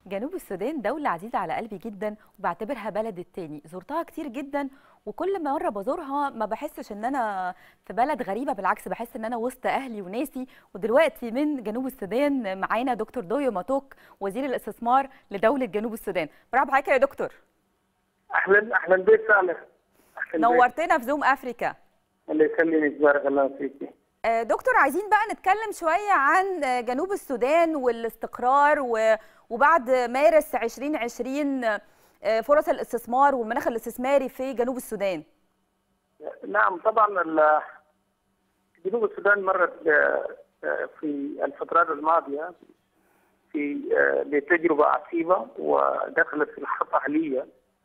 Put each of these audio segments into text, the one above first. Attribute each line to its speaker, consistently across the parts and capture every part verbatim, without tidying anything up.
Speaker 1: جنوب السودان دولة عزيزة على قلبي جدا وبعتبرها بلد التاني. زرتها كتير جدا وكل مرة بزورها ما بحسش ان انا في بلد غريبة، بالعكس بحس ان انا وسط اهلي وناسي. ودلوقتي من جنوب السودان معانا دكتور دويو ماتوك، وزير الاستثمار لدولة جنوب السودان. برحب بحضرتك يا دكتور.
Speaker 2: اهلا اهلا بك فعلا.
Speaker 1: نورتنا في زوم افريكا.
Speaker 2: الله يسلمك، بارك الله فيك.
Speaker 1: دكتور، عايزين بقى نتكلم شوية عن جنوب السودان والاستقرار و... وبعد مارس ألفين وعشرين فرص الاستثمار والمناخ الاستثماري في جنوب السودان.
Speaker 2: نعم طبعا جنوب السودان مرت في الفترات الماضية في بتجربة عصيبة ودخلت في الحرب أهلية،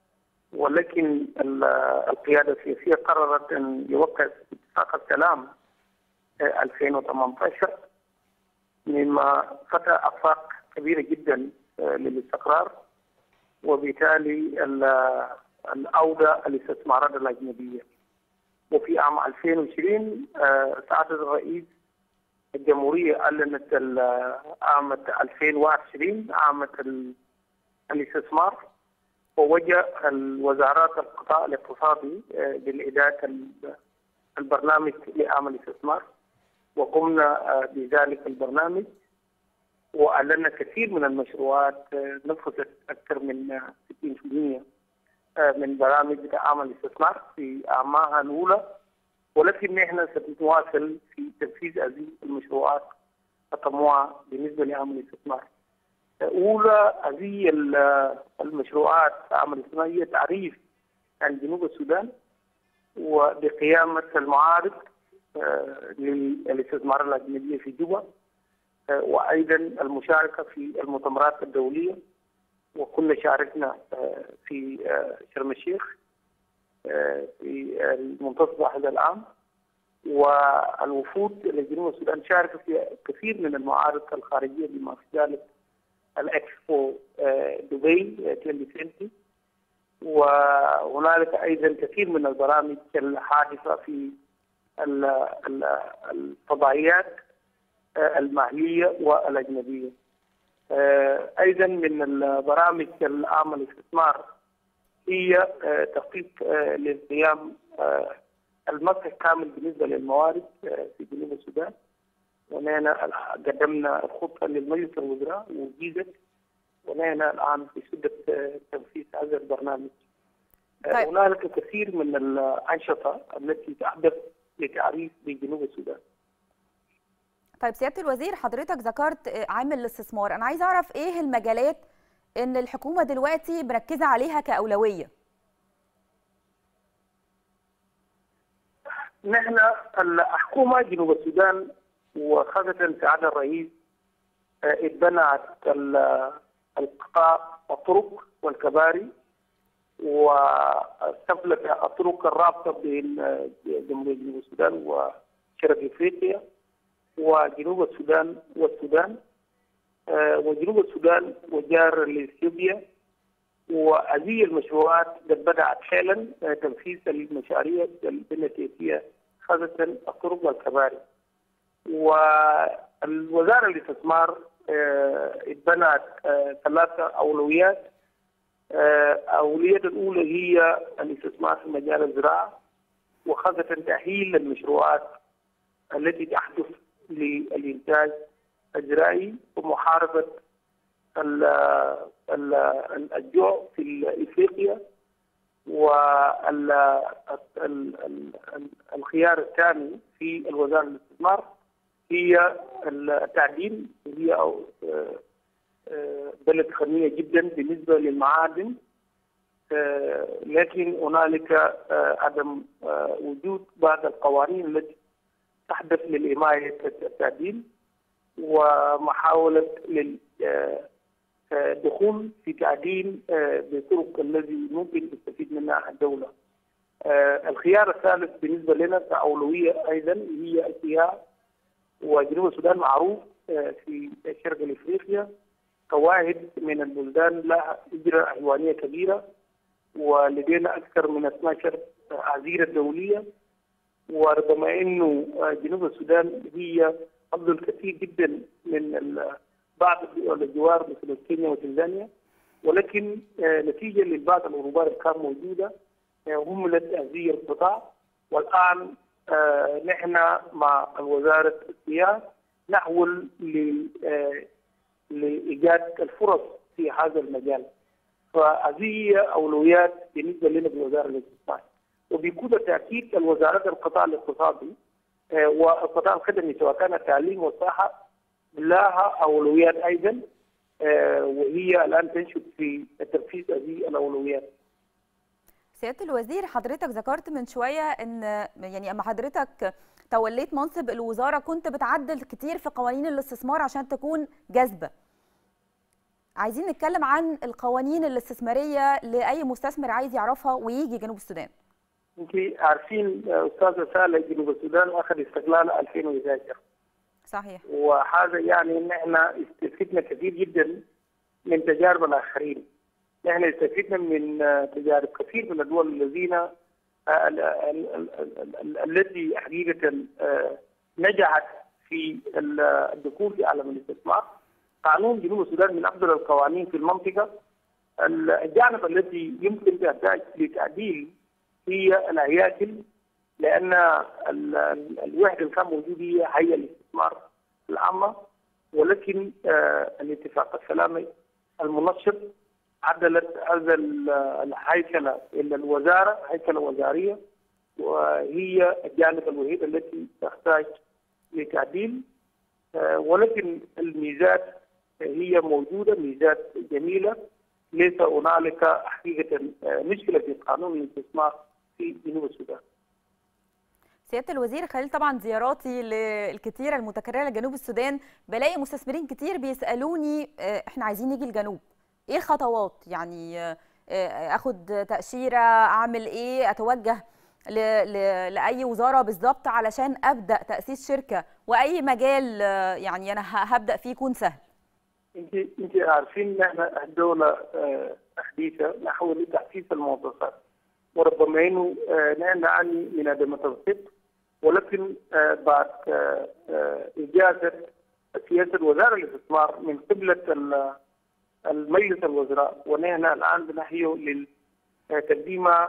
Speaker 2: ولكن القيادة السياسية قررت أن يوقع اتفاق السلام ألفين وثمانية عشر، مما فتح آفاق كبيرة جدا للاستقرار، وبالتالي العودة الاستثمارات الأجنبية. وفي عام ألفين وعشرين سعادة الرئيس الجمهورية أعلنت عام ألفين وواحد وعشرين عام الاستثمار، ووجه الوزارات القطاع الاقتصادي بالإعداد البرنامج لعام الاستثمار، وقمنا بذلك البرنامج وأعلنا كثير من المشروعات نفذت أكثر من ستين بالمئة من برامج عام الاستثمار في أعمارها الأولى، ولكن نحن سنواصل في تنفيذ هذه المشروعات الطموحة بالنسبة لعام الاستثمار. أولى هذه المشروعات عام الاستثمار هي تعريف عن جنوب السودان وبقيامة المعارض للاستثمار الأجنبية في جوبا، وأيضا المشاركة في المؤتمرات الدولية، وكنا شاركنا في شرم الشيخ في المنتصف هذا العام، والوفود لجنوب السودان شاركت في كثير من المعارض الخارجية بما في ذلك الإكسبو دبي ألفين وعشرين، وهنالك أيضا كثير من البرامج الحادثة في الفضائيات المحلية والأجنبية. أيضا من البرامج العامة للاستثمار هي تخطيط للقيام المسح كامل بالنسبة للموارد في جنوب السودان، ونحن قدمنا الخطة للمجلس الوزراء وجيزت، ونحن الآن في شدة تنفيذ هذا البرنامج. طيب. هنالك كثير من الأنشطة التي تحدث لتعريف بجنوب السودان.
Speaker 1: طيب سيادة الوزير، حضرتك ذكرت عامل الاستثمار، أنا عايز أعرف إيه المجالات إن الحكومة دلوقتي مركزة عليها كأولوية؟
Speaker 2: نحن الحكومة جنوب السودان وخاصة سعادة الرئيس اتبنت القطاع الطرق والكباري، واستفلت الطرق الرابطة بين جمهورية جنوب السودان وشرق افريقيا وجنوب السودان والسودان وجنوب السودان وجار لاثيوبيا. وهذه المشروعات قد بدأت حالا تنفيذ المشاريع البنية خاصة الطرق والكباري. والوزارة الاستثمار اتبنت ثلاثة أولويات. الأولوية الأولى هي الاستثمار في مجال الزراعة، وخاصة تأهيل المشروعات التي تحدث للإنتاج الزراعي ومحاربة الجوع في إفريقيا. والخيار الثاني في الوزارة الاستثمار هي التعدين، هي بلد غنية جدا بالنسبة للمعادن، لكن هنالك عدم وجود بعض القوانين التي تحدث للحماية التعدين، ومحاولة للدخول في تعدين بطرق الذي ممكن تستفيد منها الدولة. الخيار الثالث بالنسبة لنا كأولوية أيضا هي السياحة، وجنوب السودان معروف في شرق افريقيا كواحد من البلدان لها هجرة حيوانية كبيرة، ولدينا أكثر من اثنتي عشرة عزيرة دولية، ورغم انه جنوب السودان هي افضل كثير جدا من بعض الدول الجوار مثل كينيا وتنزانيا، ولكن نتيجه للبعض الغرباء اللي كانت موجوده هملت هذه القطاع. والان نحن مع وزاره السياحه نحول لايجاد الفرص في هذا المجال. فهذه اولويات بالنسبه لنا في وزاره الاقتصاد، وبكل تاكيد الوزارات القطاع الاقتصادي والقطاع الخدمي سواء كان التعليم والصحه لها اولويات ايضا، وهي الان تنشط في تنفيذ هذه الاولويات.
Speaker 1: سياده الوزير، حضرتك ذكرت من شويه ان يعني اما حضرتك توليت منصب الوزاره كنت بتعدل كتير في قوانين الاستثمار عشان تكون جاذبه. عايزين نتكلم عن القوانين الاستثماريه لاي مستثمر عايز يعرفها ويجي جنوب السودان.
Speaker 2: انت عارفين استاذه سالة جنوب السودان اخذ استقلال ألفين وإحدى عشر.
Speaker 1: صحيح.
Speaker 2: وهذا يعني ان احنا استفدنا كثير جدا من تجارب الاخرين. نحن استفدنا من تجارب كثير من الدول الذين التي حقيقه نجحت في الدخول في عالم الاستثمار. قانون جنوب السودان من افضل القوانين في المنطقه. الجانب الذي يمكن تحتاج لتعديل هي الهياكل، لان الوحده اللي كان موجود هي هيئه الاستثمار العامه، ولكن الاتفاق السلامي المنشط عدلت هذا الهيكله الى الوزاره، هيكله وزاريه، وهي الجانب الوحيد التي تحتاج لتعديل. ولكن الميزات هي موجوده، ميزات جميله، ليس هنالك حقيقه مشكله في قانون الاستثمار في جنوب السودان.
Speaker 1: سياده الوزير، خلال طبعا زياراتي الكثيره المتكرره لجنوب السودان بلاقي مستثمرين كتير بيسالوني احنا عايزين نيجي الجنوب، ايه الخطوات؟ يعني اخد تاشيره، اعمل ايه، اتوجه ل... ل... لاي وزاره بالظبط علشان ابدا تاسيس شركه، واي مجال يعني انا هبدا فيه يكون سهل.
Speaker 2: انت انت عارفين ان احنا دوله حديثه نحو لتحسيس الموظفات، وربما انه نحن نعاني من عدم التنسيق، ولكن بعد اجازه سياسه وزاره الاستثمار من قبل المجلس الوزراء، ونحن الان بنحيه لتقديمها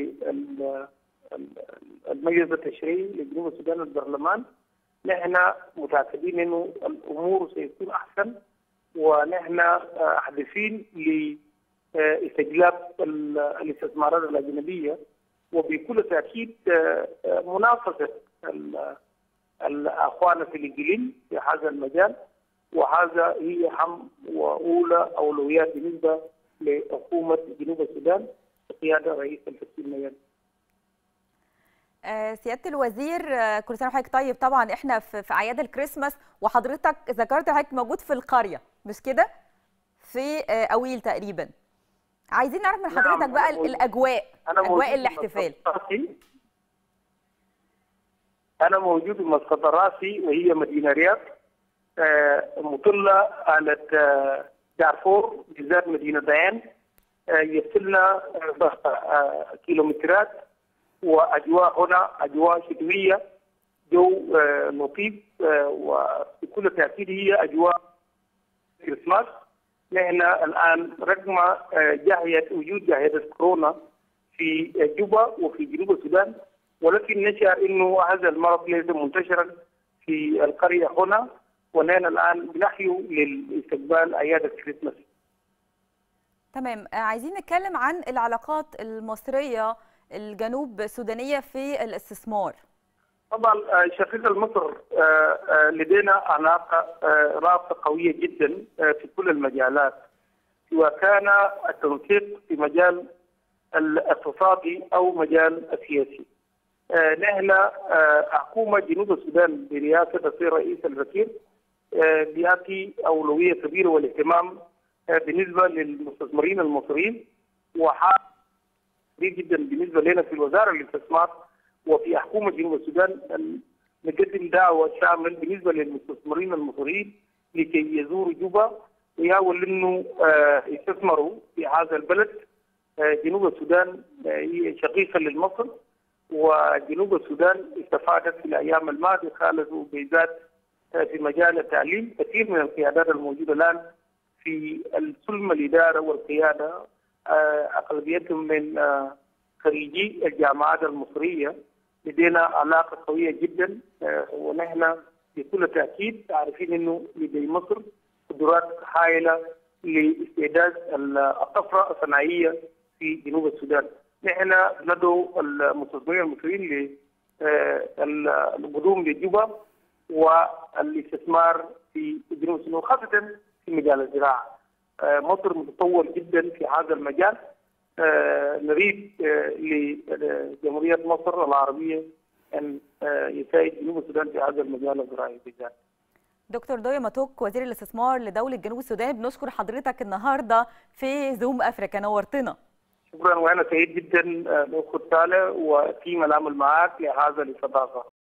Speaker 2: للمجلس التشريعي لجنوب السودان البرلمان. نحن متاكدين انه الامور سيكون احسن، ونحن حريصين لاستجلاب الاستثمارات الاجنبيه، وبكل تاكيد منافسه الاخوان في الاقليم في هذا المجال، وهذا هي اهم واولى اولويات بالنسبه لحكومه جنوب السودان بقياده رئيس الفتي الميادي.
Speaker 1: سياده الوزير، كل سنه وحضرتك طيب. طبعا احنا في اعياد الكريسماس، وحضرتك ذكرت حضرتك موجود في القريه مش كده؟ في اويل تقريبا. عايزين نعرف من حضرتك نعم بقى الاجواء، اجواء الاحتفال.
Speaker 2: انا موجود في مسقط الراسي، وهي مدينه رياض مطله على دارفور، بالذات مدينه ديان، يصلنا كيلومترات، واجواء هنا اجواء شتويه، جو لطيف، وبكل تاكيد هي اجواء كريسماس. نحن الان رغم جاهيه وجود جاهيه كورونا في جوبا وفي جنوب السودان، ولكن نشعر انه هذا المرض ليس منتشرا في القريه هنا، ونحن الان بنحيو لاستقبال اعياد الكريسماس.
Speaker 1: تمام. عايزين نتكلم عن العلاقات المصريه الجنوب السودانيه في الاستثمار.
Speaker 2: طبعا شقيقة مصر لدينا علاقه رابطه قويه جدا في كل المجالات، سواء كان التنسيق في مجال الاقتصادي او مجال السياسي. نحن حكومه جنوب السودان برئاسه السيد رئيس الوزراء بيعطي اولويه كبيره والاهتمام بالنسبه للمستثمرين المصريين، وحاجه جدا بالنسبه لنا في الوزاره للاستثمار وفي حكومه جنوب السودان نقدم دعوه شامل بالنسبه للمستثمرين المصريين لكي يزوروا جوبا ويحاولوا انه يستثمروا في هذا البلد. جنوب السودان هي شقيقه لمصر، وجنوب السودان استفادت في الايام الماضيه خالص بالذات في مجال التعليم. كثير من القيادات الموجوده الان في السلم الاداره والقياده اغلبيتهم من خريجي الجامعات المصريه. لدينا علاقه قويه جدا، ونحن بكل تاكيد عارفين انه لدي مصر قدرات هائله لاستعداد الطفره الصناعيه في جنوب السودان. نحن ندعو المستثمرين المصريين للقدوم لجوبا والاستثمار في جنوب السودان، خاصه في مجال الزراعه. مصر متطور جدا في هذا المجال. نريد لجمهوريه مصر العربيه ان يساعد جنوب السودان في هذا المجال الزراعي بالذات.
Speaker 1: دكتور دويا ماتوك وزير الاستثمار لدوله جنوب السودان، بنشكر حضرتك النهارده في زوم افريكا، نورتنا.
Speaker 2: شكرا، وانا سعيد جدا بالاخت سالة وتيم العمل معك لهذا الاستضافه.